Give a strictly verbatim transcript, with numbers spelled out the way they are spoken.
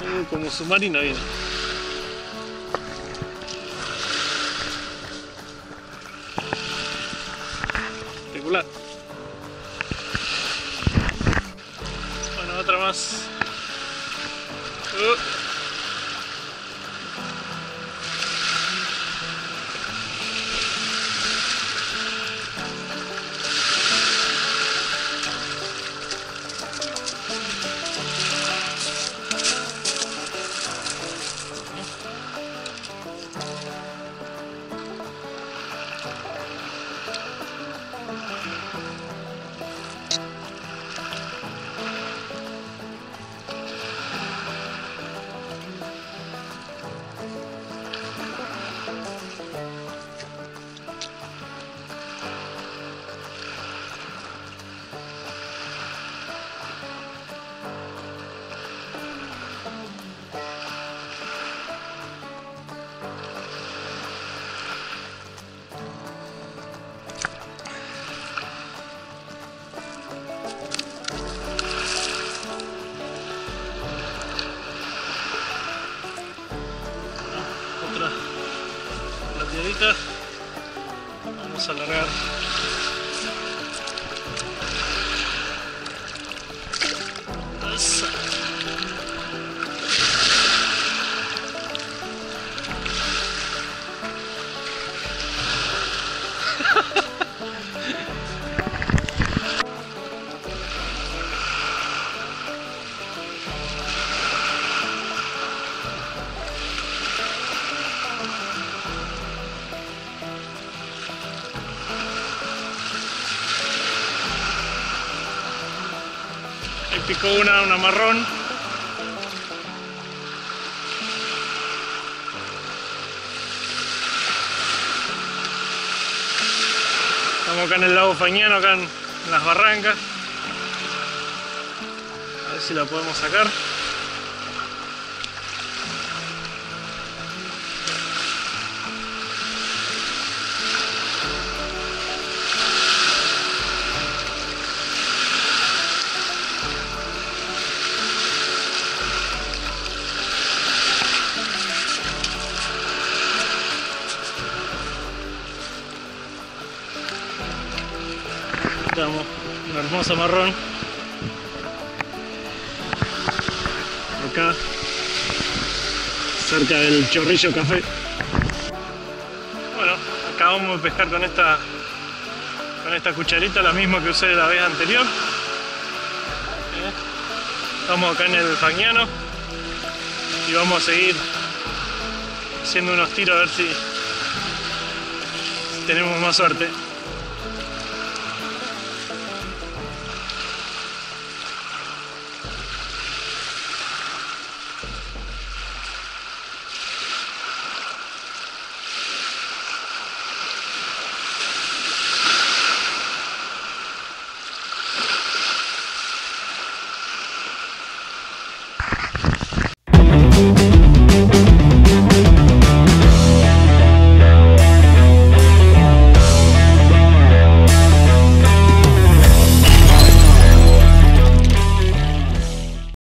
Uh, como submarino viene. Espectacular. Bueno, otra más. Uh. Otra plateadita. Vamos a alargar. Esa. Ahí picó una, una marrón. Estamos acá en el lago Fagnano, acá en, en las barrancas. A ver si la podemos sacar. Tenemos una hermosa marrón acá cerca del Chorrillo Café. Bueno, acá vamos a pescar con esta con esta cucharita, la misma que usé la vez anterior. ¿Eh? Estamos acá en el Fagnano y vamos a seguir haciendo unos tiros a ver si, si tenemos más suerte.